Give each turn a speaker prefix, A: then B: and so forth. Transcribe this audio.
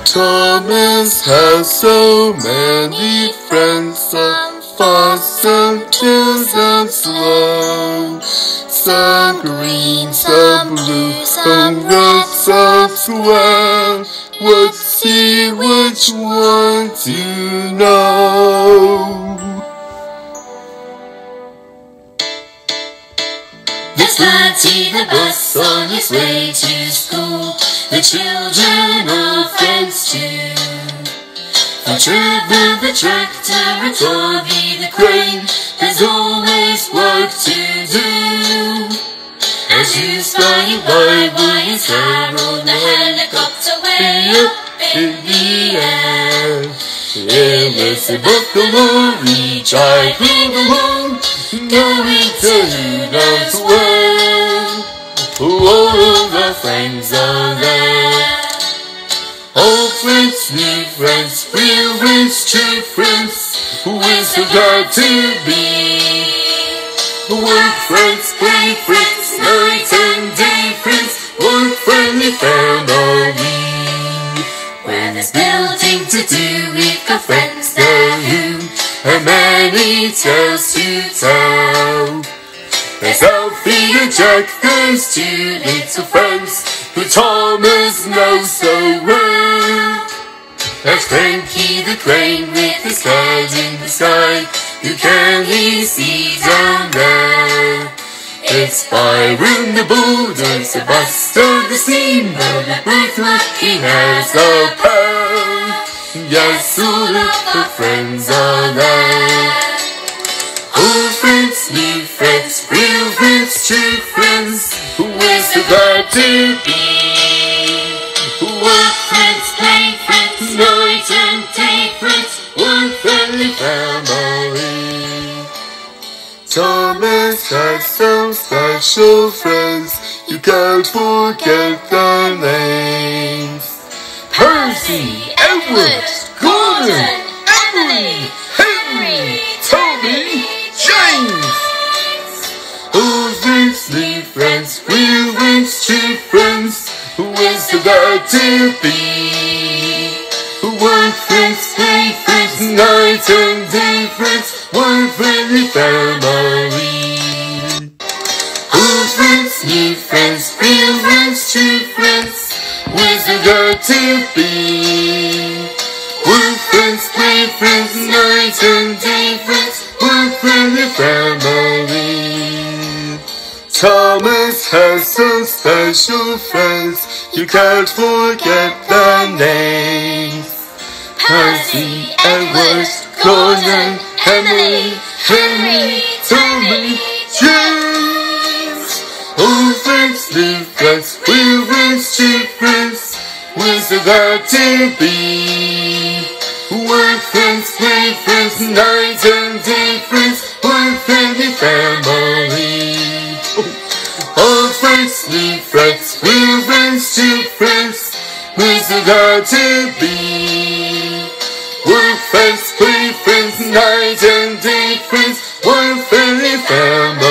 A: Thomas has so many friends, some fast, some chill, some slow, some green, some blue, some red, some square. What's he, which one to know?
B: There's Bertie the bus on his way to school. The children are friends too. For Trevor the tractor and Tommy the crane, there's always work to do. As you flying by is Harold the helicopter way up in the air. There's a buckaroo, driving along, going to who knows where. All of our friends are there. Old friends, new friends, real friends, true friends, we're so glad to be. Work friends, play friends, night and day friends, work friendly family. When there's building to do, we've got friends there who have many tales to tell. There's Alfie and Jack, those two little friends who Thomas knows so well. There's Cranky the crane with his head in the sky, who can he see down there? It's Byron the bulldog, Buster the steamboat, they're both looking as a pair. Yes, all of the friends are there. Old friends, new friends, real friends, true friends, we're so glad to be. Work friends, play friends, night and day friends, one friendly family.
A: Thomas has some special friends, you can't forget their names. Percy, Edward, Gordon, Emily, Henry, Tommy, James. Old friends, new friends, real friends, true friends, we're so glad to be. Work friends, play friends, night and day friends, one friendly family. Old friends, new friends, real friends, true friends, we're so glad to be. Work friends, play friends, night and day friends, one friendly family. Thomas has some special friends, you can't forget their names. Percy, Edward, Gordon, Emily, Henry, Tommy, James. Old friends, new friends, real friends, true friends, we're so glad to be. Work friends, play friends, night and day friends, one friendly family. Old friends, new friends, real friends, true friends, we're so glad to be. Work friends, play friends, night and day friends, one friendly family.